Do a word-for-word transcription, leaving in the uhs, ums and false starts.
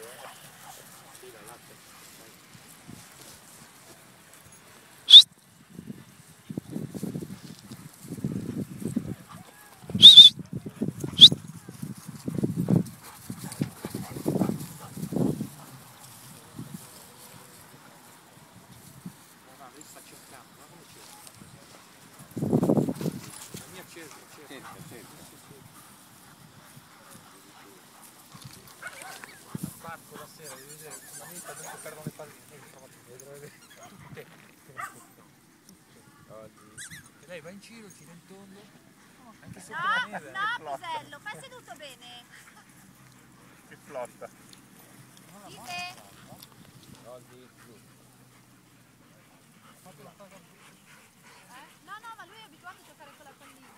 Parto la sera di vedere una vita dove perdono le palline, e lei va in giro, gira in tondo, anche sotto la neve. No, no, Pusello, fai seduto bene. Che flotta. Dite? Eh? No, no, ma lui è abituato a giocare con la pallina.